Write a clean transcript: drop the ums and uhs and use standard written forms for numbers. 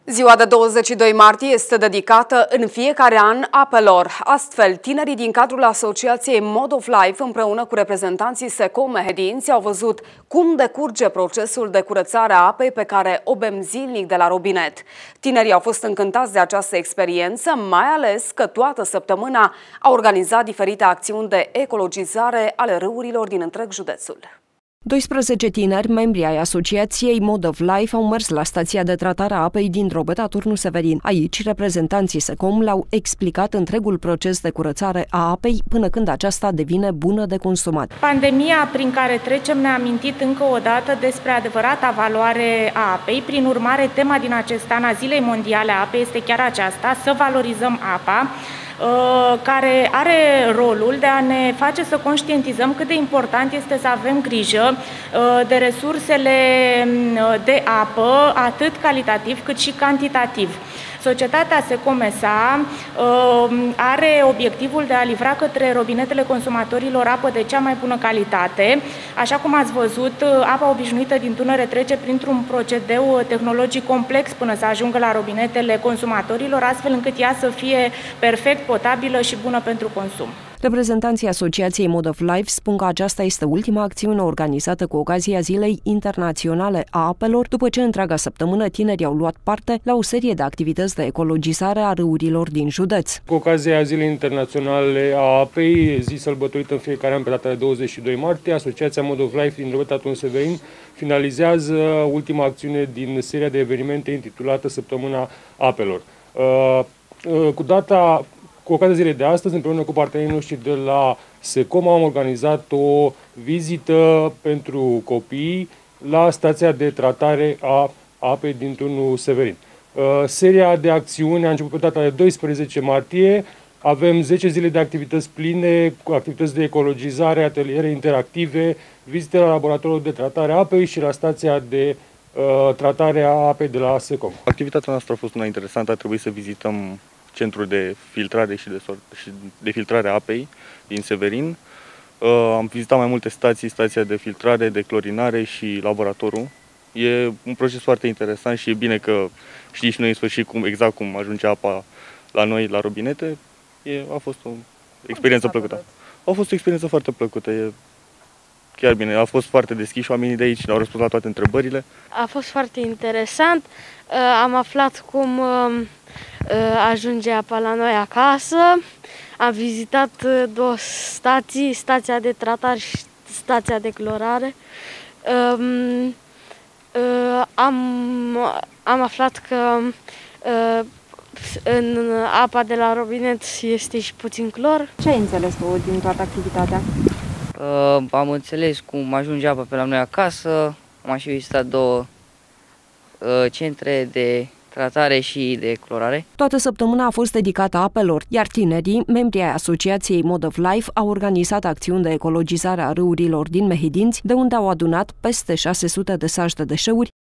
Ziua de 22 martie este dedicată în fiecare an apelor. Astfel, tinerii din cadrul asociației Mode of Life împreună cu reprezentanții SECO Mehedinți au văzut cum decurge procesul de curățare a apei pe care o bem zilnic de la robinet. Tinerii au fost încântați de această experiență, mai ales că toată săptămâna au organizat diferite acțiuni de ecologizare ale râurilor din întreg județul. 12 tineri, membri ai asociației Mode of Life, au mers la stația de tratare a apei din Drobeta, Turnu Severin. Aici, reprezentanții SECOM le-au explicat întregul proces de curățare a apei până când aceasta devine bună de consumat. Pandemia prin care trecem ne-a amintit încă o dată despre adevărata valoare a apei. Prin urmare, tema din acest an a Zilei Mondiale a Apei este chiar aceasta, să valorizăm apa, care are rolul de a ne face să conștientizăm cât de important este să avem grijă de resursele de apă, atât calitativ cât și cantitativ. Societatea SECO-MESA are obiectivul de a livra către robinetele consumatorilor apă de cea mai bună calitate. Așa cum ați văzut, apa obișnuită din tunere trece printr-un procedeu tehnologic complex până să ajungă la robinetele consumatorilor, astfel încât ea să fie perfect potabilă și bună pentru consum. Reprezentanții asociației Mode of Life spun că aceasta este ultima acțiune organizată cu ocazia Zilei Internaționale a Apelor, după ce întreaga săptămână tinerii au luat parte la o serie de activități de ecologizare a râurilor din județ. Cu ocazia Zilei Internaționale a Apei, zi sărbătorită în fiecare an pe data de 22 martie, asociația Mode of Life din Drobeta, Turnu Severin finalizează ultima acțiune din seria de evenimente intitulată Săptămâna Apelor. Cu ocazia zilei de astăzi, împreună cu partenerii noștri de la SECOM, am organizat o vizită pentru copii la stația de tratare a apei din Turnu Severin. Seria de acțiuni a început pe data de 12 martie. Avem 10 zile de activități pline, cu activități de ecologizare, ateliere interactive, vizite la laboratorul de tratare a apei și la stația de tratare a apei de la SECOM. Activitatea noastră a fost una interesantă, a trebuit să vizităm centrul de filtrare și de filtrare a apei din Severin. Am vizitat mai multe stații, stația de filtrare, de clorinare și laboratorul. E un proces foarte interesant și e bine că știi și noi în sfârșit exact cum ajunge apa la noi, la robinete. A fost o experiență plăcută. A fost o experiență foarte plăcută. E chiar bine. A fost foarte deschiși oamenii de aici, au răspuns la toate întrebările. A fost foarte interesant. Am aflat cum ajunge apa la noi acasă. Am vizitat două stații, stația de tratare și stația de clorare. Am aflat că în apa de la robinet este și puțin clor. Ce ai înțeles tu din toată activitatea? Am înțeles cum ajunge apa pe la noi acasă. Am și vizitat două centre de tratare și de clorare. Toată săptămâna a fost dedicată apelor, iar tinerii, membrii ai asociației Mode of Life, au organizat acțiuni de ecologizare a râurilor din Mehedinți, de unde au adunat peste 600 de saci de deșeuri,